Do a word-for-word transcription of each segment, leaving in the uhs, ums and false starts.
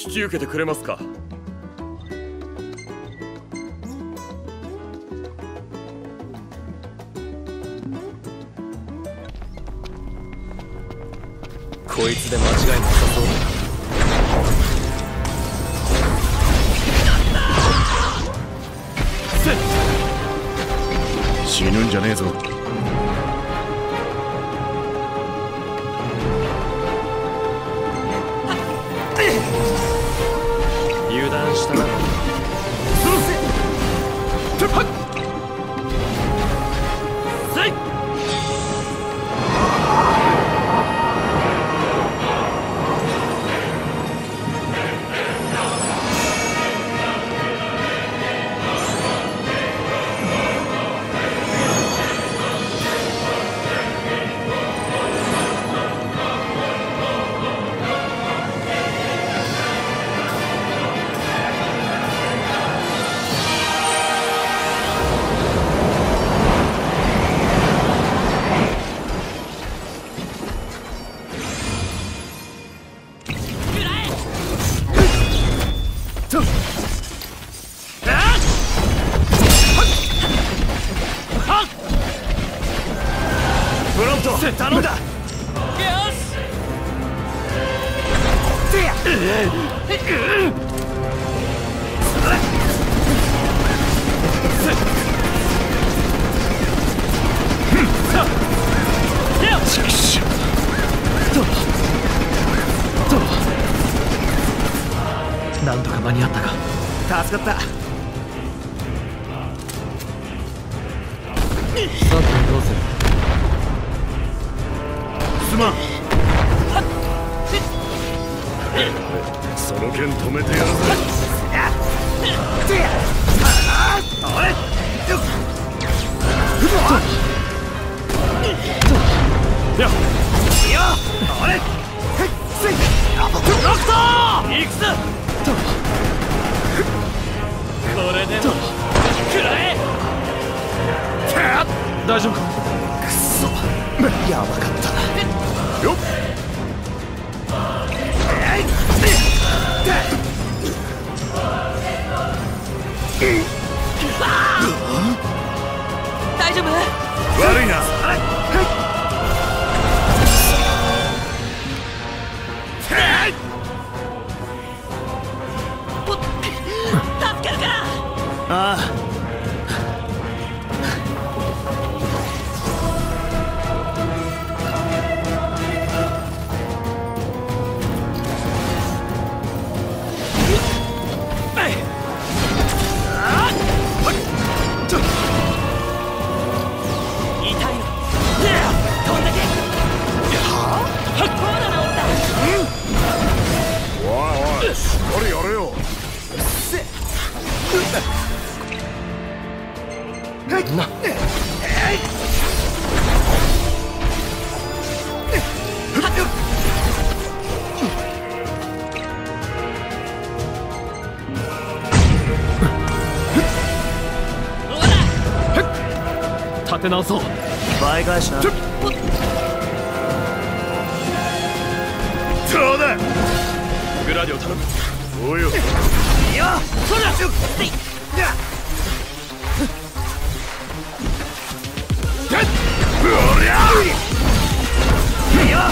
引き受けてくれますか。こいつで間違いなさそうだ。 死ぬんじゃねえぞ。 油断したな。 頼んだ。よし。せや。なんとか間に合ったか。助かった。さてどうする。すまん。その剣止めてやるぜ。あれ。や。や。あれ。せい。ロクト。行くぞ。これでも食らえ。大丈夫か。くそ。やばかったよっ。 大丈夫？ 悪いな。 助けるから。 ああ。な立て直そう。倍返しな。どうだ。グラディオ頼む。おうよ。いや、そら。おりゃ。いや。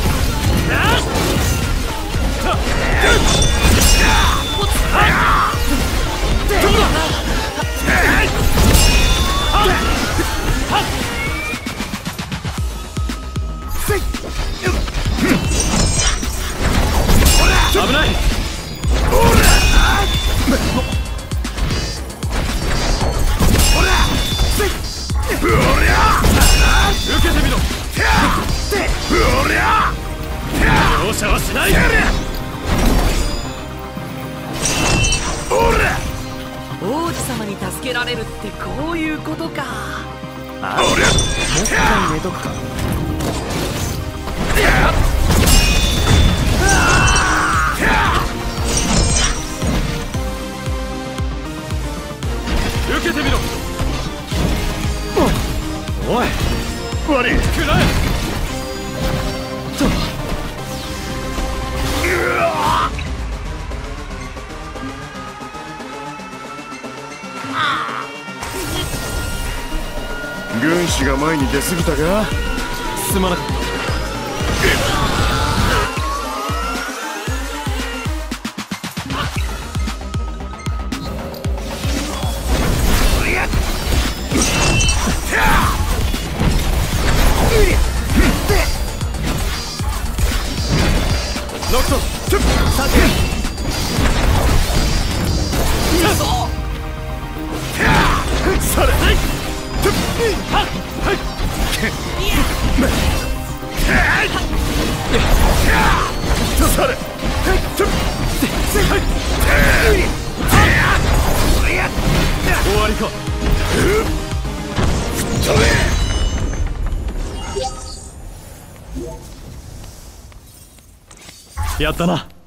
危ない。受けてみろ。容赦はしない。 王子様に助けられるってこういうことか。 あ、もう一回寝とくか。受けてみろ。おい、悪い。食らえ。と。 軍師が前に出過ぎたか。すまなかった。ノクトチュッさてそれはいトゥッはっはいそれトゥッはい終わりか。やったな。